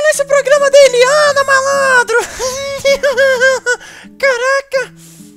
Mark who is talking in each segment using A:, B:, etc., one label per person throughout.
A: esse programa da Eliana, malandro! Caraca!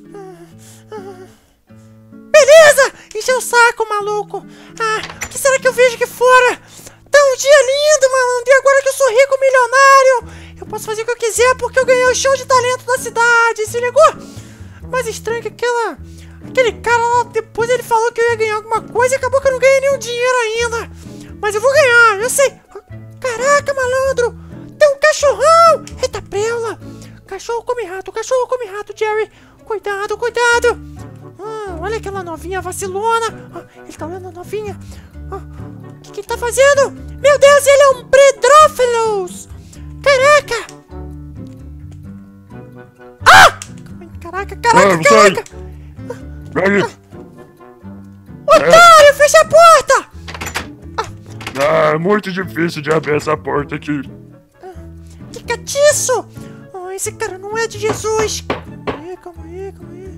A: Beleza! Encheu o saco, maluco! O que será que eu vejo aqui fora? Tá um dia lindo, malandro! E agora que eu sou rico, milionário, eu posso fazer o que eu quiser porque eu ganhei o show de talento da cidade, se ligou? Mas estranho que aquele cara lá, depois ele falou que eu ia ganhar alguma coisa e acabou que eu não ganhei nenhum dinheiro ainda. Mas eu vou ganhar, eu sei. Caraca, malandro! Tem um cachorrão! Eita preula! Cachorro come rato, Jerry! Cuidado, cuidado! Olha aquela novinha vacilona! Ele tá olhando a novinha! O que ele tá fazendo? Meu Deus, ele é um Predrófilos! Caraca! Caraca! Otário, fecha a porta!
B: É muito difícil de abrir essa porta aqui.
A: Que catiço! Esse cara não é de Jesus! Calma aí.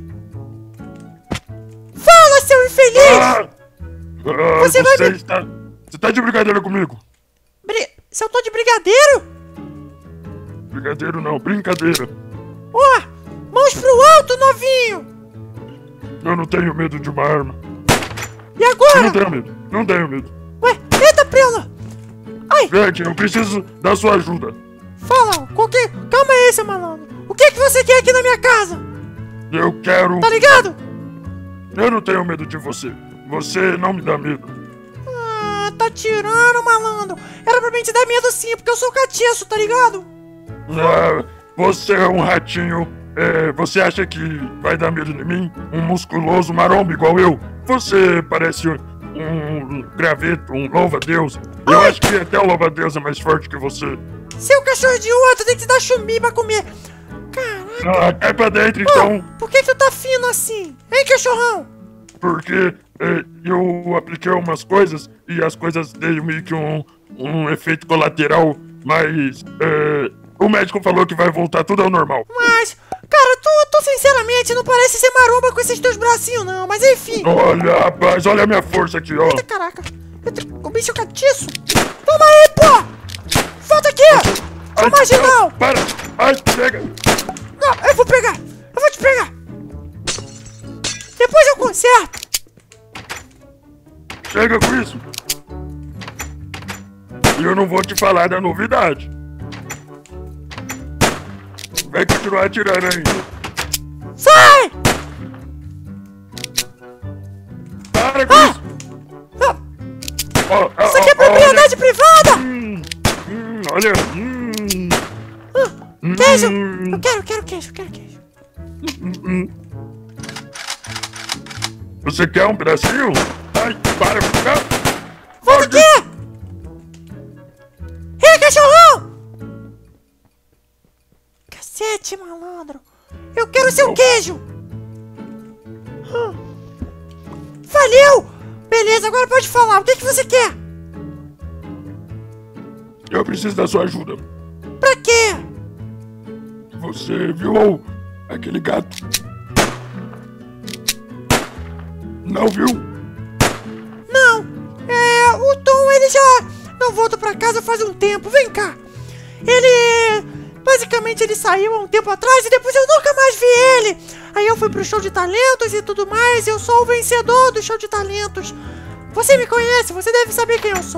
A: Fala, seu infeliz!
B: Você tá de brincadeira comigo?
A: Se eu tô de brigadeiro?
B: Brigadeiro não, brincadeira.
A: Mãos pro alto, novinho!
B: Eu não tenho medo de uma arma.
A: E agora?
B: Eu não tenho medo.
A: Ué, eita preula! Ai!
B: Gente, eu preciso da sua ajuda.
A: Fala, calma aí, seu malandro. O que você quer aqui na minha casa?
B: Eu quero...
A: Tá ligado?
B: Eu não tenho medo de você. Você não me dá medo.
A: Tá tirando, malandro. Era pra mim te dar medo sim, porque eu sou catiço, tá ligado?
B: Você é um ratinho. Você acha que vai dar medo de mim? Um musculoso maromba igual eu? Você parece um graveto, um louva-a-Deus. Eu acho que até o louva-a-Deus é mais forte que você.
A: Seu cachorro idiota, tem que te dar chumbi pra comer. Caraca.
B: Cai pra dentro então.
A: Por que tu tá fino assim? Hein, cachorrão?
B: Porque eu apliquei umas coisas e as coisas deram meio que um efeito colateral, mas o médico falou que vai voltar tudo ao normal.
A: Mas, cara, tu sinceramente não parece ser maromba com esses teus bracinhos não, mas enfim.
B: Olha, rapaz, olha a minha força aqui, ó.
A: Eita, caraca. O bicho catiço. Toma aí, pô. Volta aqui. Seu marginal.
B: Para. Ai, pega.
A: Não, eu vou te pegar. Depois eu conserto.
B: Chega com isso. E eu não vou te falar da novidade. Vai continuar atirando ainda.
A: Sai!
B: Para com isso.
A: Isso aqui é propriedade privada.
B: Olha.
A: Queijo. Eu quero queijo.
B: Você quer um pedacinho? Ai, para.
A: Volta aqui! Ei, cachorrão! Cacete, malandro! Eu quero seu queijo! Valeu! Beleza, agora pode falar. O que você quer?
B: Eu preciso da sua ajuda.
A: Pra quê?
B: Você viu aquele gato? Não viu?
A: Não. O Tom, ele já não volta pra casa faz um tempo. Vem cá. Basicamente, ele saiu há um tempo atrás e depois eu nunca mais vi ele. Aí eu fui pro show de talentos e tudo mais. Eu sou o vencedor do show de talentos. Você me conhece, você deve saber quem eu sou.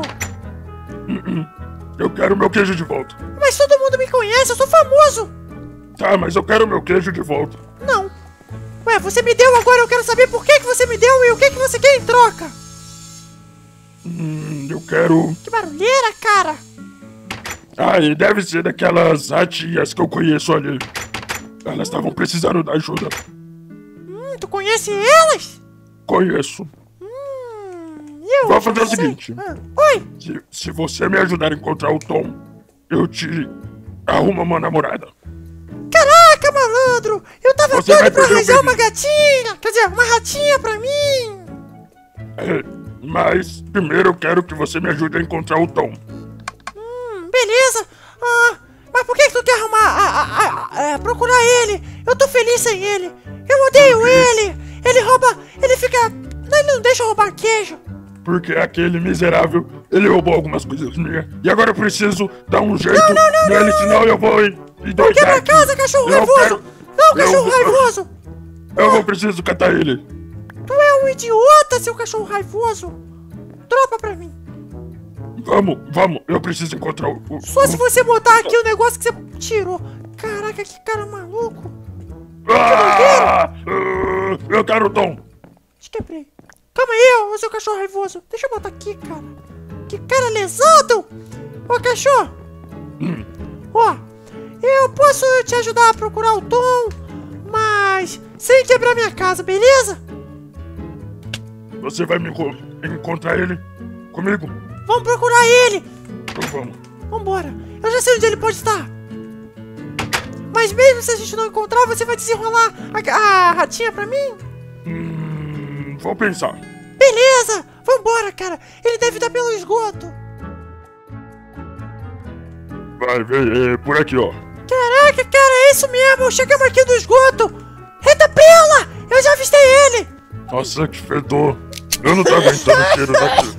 B: Eu quero meu queijo de volta.
A: Mas todo mundo me conhece, eu sou famoso.
B: Tá, mas eu quero meu queijo de volta.
A: Não. Ué, você me deu agora, eu quero saber por que você me deu e o que você quer em troca.
B: Eu quero...
A: Que barulheira, cara.
B: E deve ser daquelas ratinhas que eu conheço ali. Elas estavam precisando da ajuda.
A: Tu conhece elas?
B: Conheço. Vou fazer o seguinte.
A: Oi.
B: Se você me ajudar a encontrar o Tom, eu te arrumo uma namorada.
A: Caraca, malandro! Eu tava doido pra arranjar uma gatinha! Quer dizer, uma ratinha pra mim!
B: Mas primeiro eu quero que você me ajude a encontrar o Tom.
A: Beleza! Mas por que tu quer procurar ele? Eu tô feliz sem ele! Eu odeio ele! Ele rouba... Ele não deixa eu roubar queijo!
B: porque aquele miserável, ele roubou algumas coisas minhas. E agora eu preciso dar um jeito nele, senão eu vou
A: Não quebra a casa, cachorro raivoso! Não, cachorro raivoso!
B: Eu preciso catar ele.
A: Tu é um idiota, seu cachorro raivoso! Dropa pra mim!
B: Vamos, eu preciso encontrar o...
A: Só se você botar aqui o negócio que você tirou. Caraca, que cara maluco!
B: Eu quero o Tom!
A: Quebrei. Calma aí, ô seu cachorro raivoso. Deixa eu botar aqui, cara. Que cara lesado! Ô, cachorro! Ó, eu posso te ajudar a procurar o Tom, mas sem quebrar minha casa, beleza?
B: Você vai me encontrar ele comigo?
A: Vamos procurar ele!
B: Então vamos.
A: Vambora. Eu já sei onde ele pode estar. Mas mesmo se a gente não encontrar, você vai desenrolar a ratinha pra mim?
B: Vou pensar.
A: Beleza! Vambora, cara! Ele deve estar pelo esgoto.
B: Vai ver, por aqui, ó.
A: Caraca, cara, é isso mesmo! Chegamos aqui no esgoto! Eita pela! Eu já avistei ele!
B: Nossa, que fedor. Eu não tô aguentando o cheiro daqui.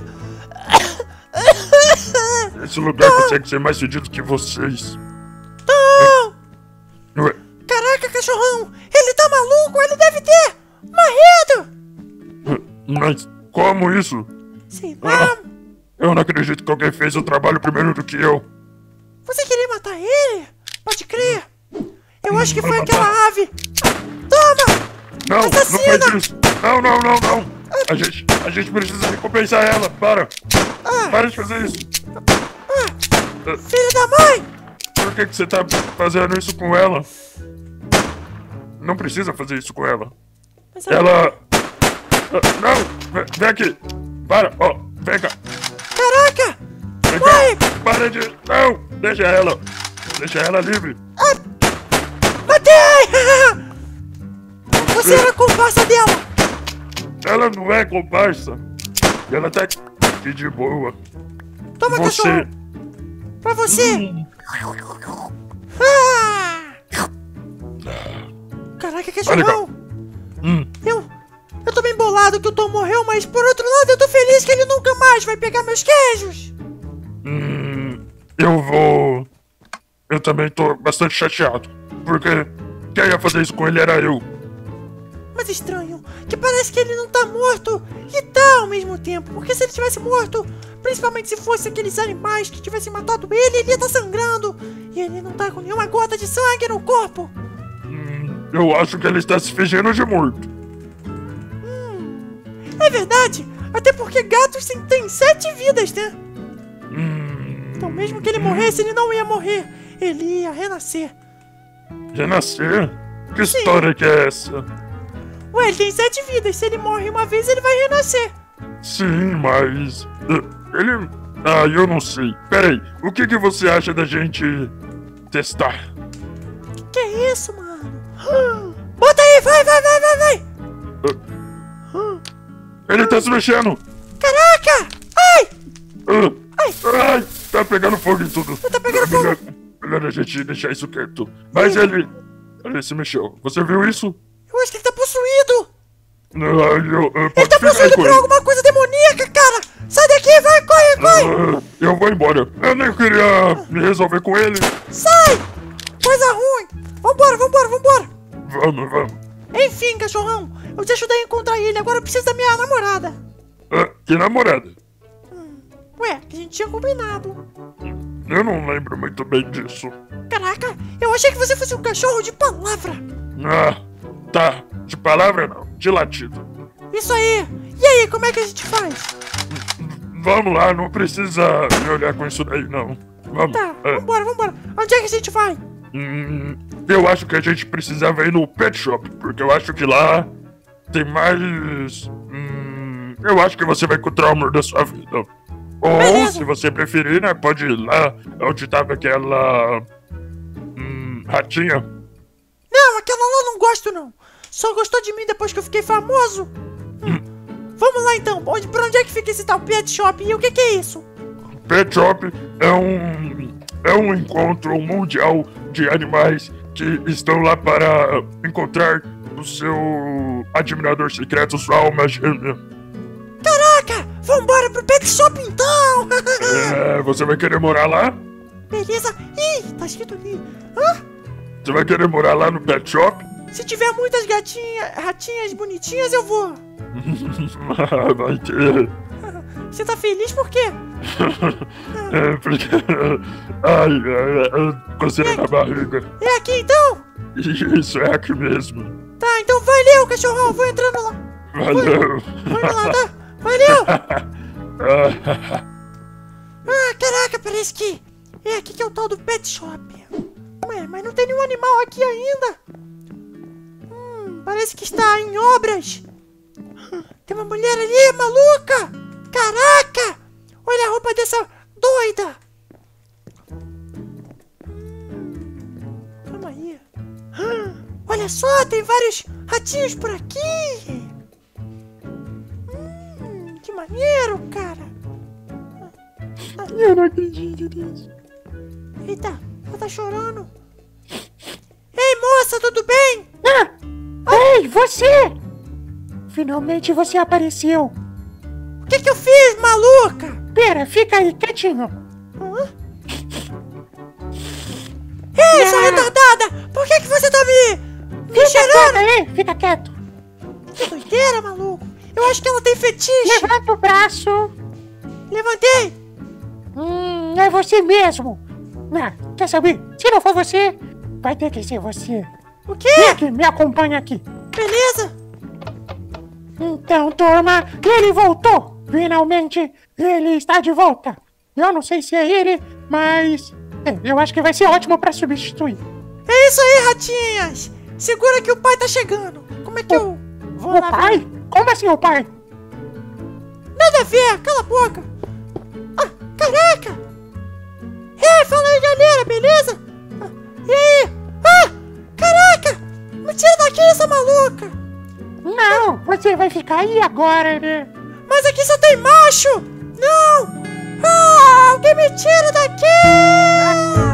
B: Esse lugar consegue ser mais fedido que vocês.
A: Tom!
B: Ué,
A: Caraca, cachorrão! Ele tá maluco! Ele deve ter morrido!
B: mas como isso?
A: Sei lá.
B: Eu não acredito que alguém fez o trabalho primeiro do que eu.
A: Você queria matar ele? Pode crer. Eu acho que foi aquela ave. Toma!
B: Não,
A: Assassina!
B: não faz isso. Não. A gente precisa recompensar ela. Para de fazer isso.
A: Filho da mãe!
B: Por que você tá fazendo isso com ela? Não precisa fazer isso com ela.
A: Mas
B: Ela... Não! Vem aqui! Para! Ó, vem cá!
A: Caraca!
B: Vem
A: Mãe!
B: cá! Para de... Não! Deixa ela! Deixa ela livre!
A: Matei! Você era a comparsa dela!
B: Ela não é comparsa! Ela tá aqui de boa!
A: Toma,
B: Você...
A: cachorro! Pra você! Ah! Caraca, cachorrão! Eu tô bem bolado que o Tom morreu, mas por outro lado eu tô feliz que ele nunca mais vai pegar meus queijos!
B: Eu também tô bastante chateado, porque quem ia fazer isso com ele era eu.
A: Mas estranho, que parece que ele não tá morto e tá ao mesmo tempo, porque se ele tivesse morto, principalmente se fosse aqueles animais que tivessem matado ele ia tá sangrando, e ele não tá com nenhuma gota de sangue no corpo.
B: Eu acho que ele está se fingindo de morto.
A: É verdade, até porque gatos têm 7 vidas, né? Então mesmo que ele morresse, ele não ia morrer, ele ia renascer.
B: Renascer? Que história que é essa?
A: Ué, ele tem 7 vidas, se ele morre uma vez, ele vai renascer.
B: Sim, mas... Ele... eu não sei. Peraí, o que você acha da gente testar?
A: Que é isso, mano? Bota aí, vai!
B: Ele tá se mexendo!
A: Caraca! Ai!
B: Tá pegando fogo em tudo.
A: Tá pegando fogo.
B: Melhor a gente deixar isso quieto. Mas ele se mexeu. Você viu isso?
A: Eu acho que ele tá possuído!
B: Ele
A: tá possuído por alguma coisa demoníaca, cara! Sai daqui, vai, corre!
B: Eu vou embora. Eu nem queria me resolver com ele.
A: Sai! Coisa ruim! Vambora!
B: Vamos.
A: Enfim, cachorrão, eu te ajudei a encontrar ele, agora eu preciso da minha namorada.
B: Que namorada?
A: Ué, que a gente tinha combinado.
B: Eu não lembro muito bem disso.
A: Caraca, eu achei que você fosse um cachorro de palavra.
B: Tá. De palavra não, de latido.
A: Isso aí! E aí, como é que a gente faz?
B: Vamos lá, não precisa me olhar com isso daí, não. Vamos.
A: Tá, vambora. Onde é que a gente vai?
B: Eu acho que a gente precisava ir no pet shop, porque eu acho que lá tem mais... eu acho que você vai encontrar o amor da sua vida. Ou,
A: beleza,
B: se você preferir, né, pode ir lá onde tava aquela... ratinha.
A: Não, aquela lá eu não gosto, não. Só gostou de mim depois que eu fiquei famoso. Vamos lá, então. Pra onde é que fica esse tal pet shop? E o que é isso?
B: Pet shop é um encontro mundial de animais que estão lá para encontrar o seu admirador secreto, sua alma gêmea.
A: Caraca! Vambora pro pet shop então!
B: Você vai querer morar lá?
A: Beleza. Ih, tá escrito ali. Hã?
B: Você vai querer morar lá no pet shop?
A: Se tiver muitas ratinhas bonitinhas, eu vou.
B: Vai ter.
A: Você tá feliz por quê?
B: Porque... Ai, coceira na barriga.
A: É aqui então?
B: Isso, é aqui mesmo.
A: Tá, então valeu, cachorrão. Vou entrando lá.
B: Valeu.
A: Vou indo lá, tá? Valeu! Ah, caraca, parece que é aqui que é o tal do pet shop. Ué, mas não tem nenhum animal aqui ainda. Parece que está em obras. Tem uma mulher ali, maluca! Caraca! Olha a roupa dessa doida! Calma aí. Olha só, tem vários ratinhos por aqui! Que maneiro, cara!
C: Eu não acredito nisso.
A: Eita, ela tá chorando. Ei, moça, tudo bem?
C: Ei, você! Finalmente você apareceu.
A: O que eu fiz, maluca?
C: Pera, fica aí quietinho.
A: Ei, sua retardada! Por que você tá me cheirando?
C: Ei, fica quieto.
A: Que doideira, maluco! Eu acho que ela tem fetiche!
C: Levanta o braço.
A: Levantei!
C: É você mesmo. Quer saber? Se não for você, vai ter que ser você.
A: O quê?
C: Vem aqui, me acompanha aqui.
A: Beleza?
C: Então, turma, ele voltou. Finalmente, ele está de volta. Eu não sei se é ele, mas eu acho que vai ser ótimo pra substituir.
A: É isso aí, ratinhas! Segura que o pai tá chegando. Como é que eu vou lá?
C: O pai?
A: Ver?
C: Como assim o pai?
A: Nada a ver, cala a boca! Ah, caraca! Ei, fala aí, galera, beleza? E aí? Ah, caraca! Me tira daqui, essa maluca!
C: Não, você vai ficar aí agora, né?
A: Mas aqui só tem macho! Não! Ah, alguém me tira daqui!